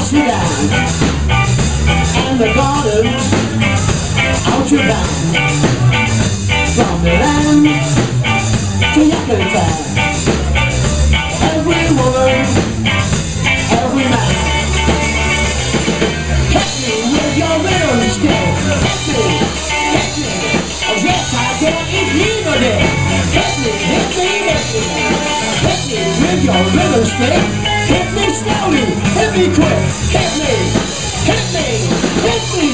Sudan and the gardens out your bound. From Milan to Yucatan, every woman, every man. Hit me with your rhythm stick. Hit me, oh yes I get it legally. Hit me with your rhythm stick. Hit me slowly, hit me quick. Hit me, hit me, hit me.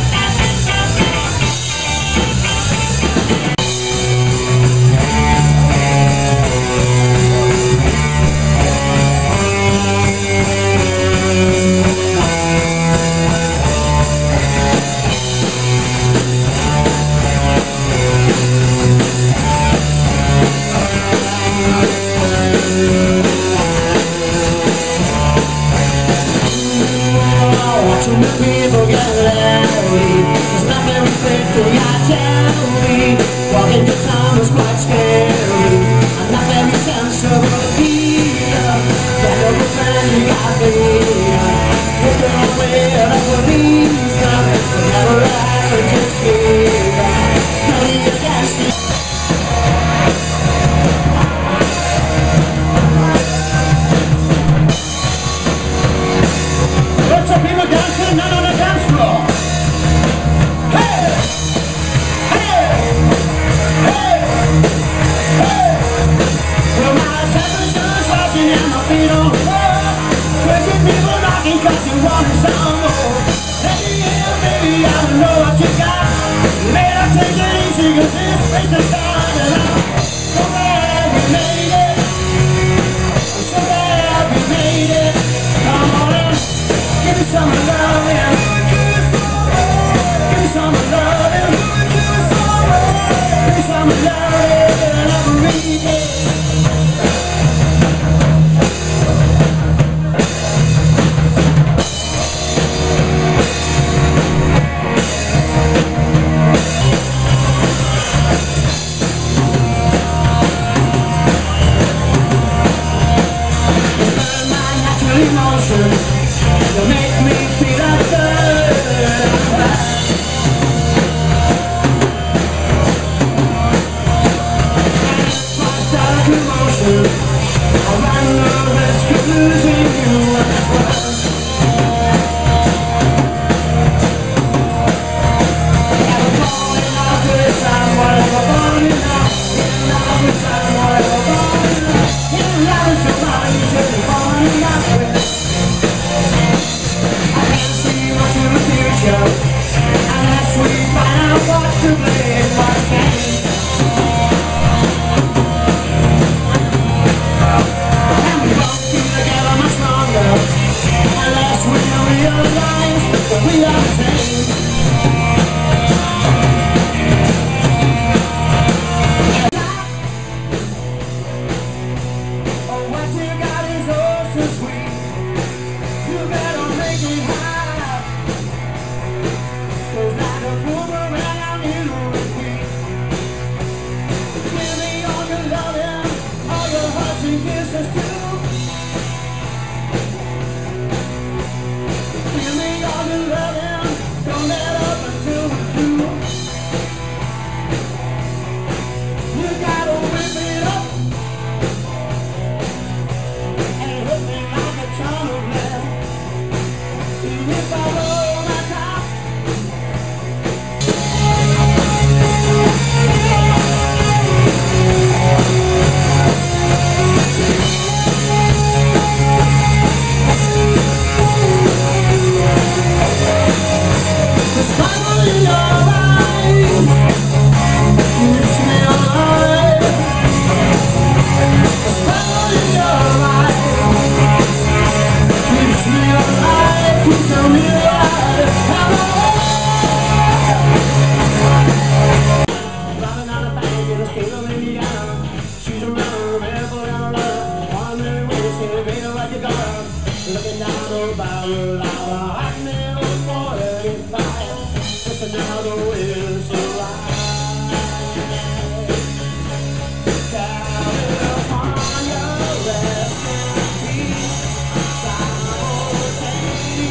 People get rowdy. There's nothing fit to your town. Walking the town is quite scary. I'm not very sensible here. That old friend you got me. You're going with a policeman. Never ask her to speak. No need to guess it. Lots of people dancing on the dance floor. Hey! Hey! Hey! Hey! Well, my temperature's rising and my feet on the floor. Crazy people knocking 'cause you want some more. Let me in, baby, I don't know what you got. Better take it easy 'cause this place is starting out. So glad we made it. I'm so glad we made it. Come on in. Give me some loving. Give me some loving. Give me some loving every day. It's my natural emotions. You make me feel like emotion. I run the risk of losing you as well. Never falling off with someone, never falling off. In love with someone, never falling off. In love with somebody you should be falling off with. I can see much in the future, unless we find out what's to blame, what's changed. And we won't be together much longer, unless we realize that we are the same. Oh, what you got is oh so sweet. You better make it high, 'cause like a boomerang it'll repeat. Give me all your loving, all your hugs and kisses too. Give me all your loving, don't let up until we're through. You gotta whip it up and hit me like a ton of lead. If I roll my top, the sparkle in your eyes keeps me alive. The sparkle in your eyes keeps me alive, keeps me alive. Driving down the bank in a state of Indiana. She's a runner, rebel and a runner. Wondering where to say, baby, what you got? Looking down the barrel of a hot middle 45. Just another whistle ride. California, rest in peace. Simultaneous.